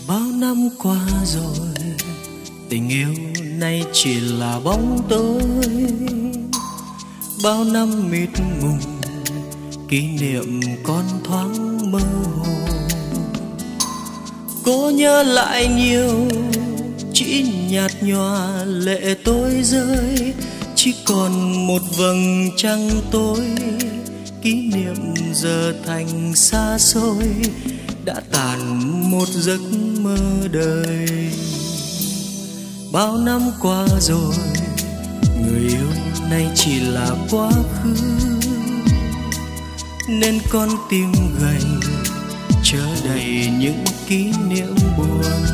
Bao năm qua rồi, tình yêu nay chỉ là bóng tối. Bao năm mịt mùng, kỷ niệm còn thoáng mơ hồ. Cố nhớ lại nhiều, chỉ nhạt nhòa lệ tôi rơi. Chỉ còn một vầng trăng tối, kỷ niệm giờ thành xa xôi, đã tàn một giấc mơ đời. Bao năm qua rồi, người yêu nay chỉ là quá khứ, nên con tim gầy chứa đầy những kỷ niệm buồn.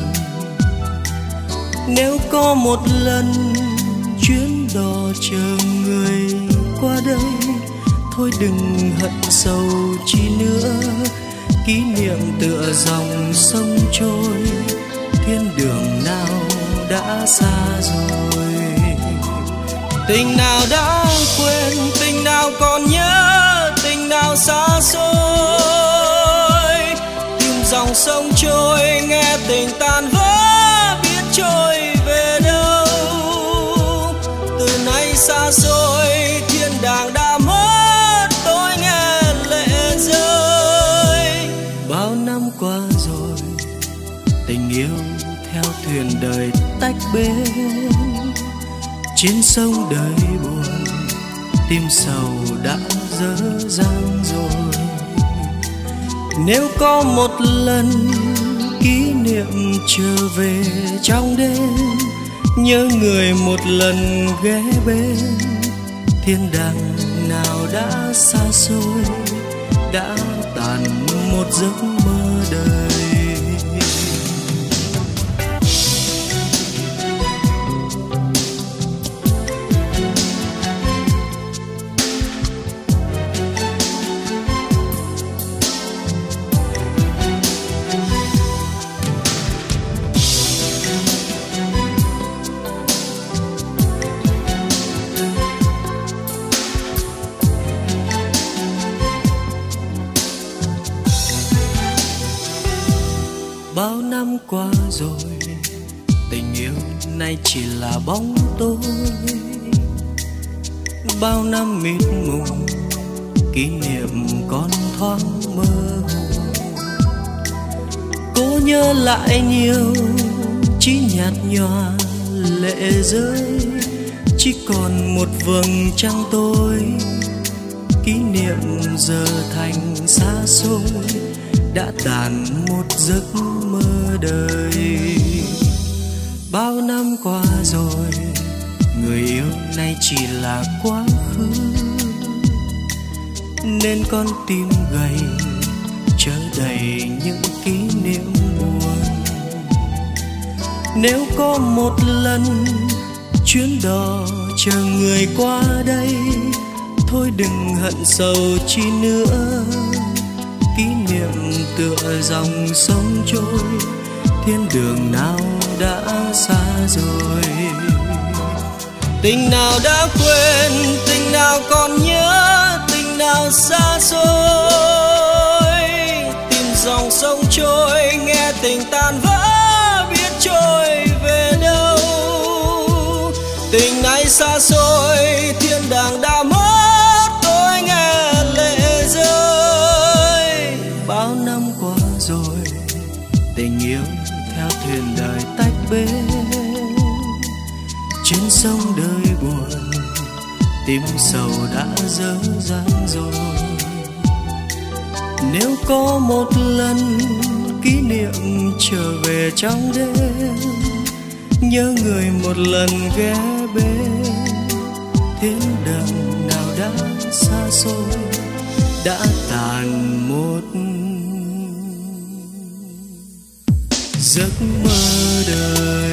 Nếu có một lần chuyến đò chờ người qua đây, thôi đừng hận sâu chi nữa. Kỷ niệm tựa dòng sông trôi, thiên đường nào đã xa rồi. Tình nào đã quên, tình nào còn nhớ, tình nào xa xôi. Tìm dòng sông trôi, nghe tình tan vỡ, biết trôi về đâu. Từ nay xa xôi, thiên đàng đã mất, tôi nghe lệ rơi. Bao năm qua rồi, tình yêu theo thuyền đời tách bên. Trên sông đời buồn, tim sầu đã dở dang rồi. Nếu có một lần kỷ niệm trở về trong đêm, nhớ người một lần ghé bên. Thiên đàng nào đã xa xôi, đã tàn một giấc mơ đời. Bao năm qua rồi, tình yêu nay chỉ là bóng tối. Bao năm mịt mùng, kỷ niệm còn thoáng mơ hồ. Cố nhớ lại nhiều, chỉ nhạt nhòa lệ rơi. Chỉ còn một vầng trăng tối, kỷ niệm giờ thành xa xôi, đã tàn một giấc mơ đời. Bao năm qua rồi, người yêu nay chỉ là quá khứ, nên con tim gầy chứa đầy những kỷ niệm buồn. Nếu có một lần chuyến đò chờ người qua đây, thôi đừng hận sầu chi nữa. Kỷ niệm tựa dòng sông trôi, thiên đường nào đã xa rồi. Tình nào đã quên, tình nào còn nhớ, tình nào xa xôi. Tìm dòng sông trôi, nghe tình tan vỡ, biết trôi về đâu. Tình này xa xôi, thiên đàng đã mất, tôi nghe lệ rơi. Bao năm qua rồi, tình yêu theo thuyền đời tách bên. Trên sông đời buồn, tim sầu đã dở dang rồi. Nếu có một lần kỷ niệm trở về trong đêm, nhớ người một lần ghé bên. Thiên đường nào đã xa xôi, đã tàn một giấc mơ đời.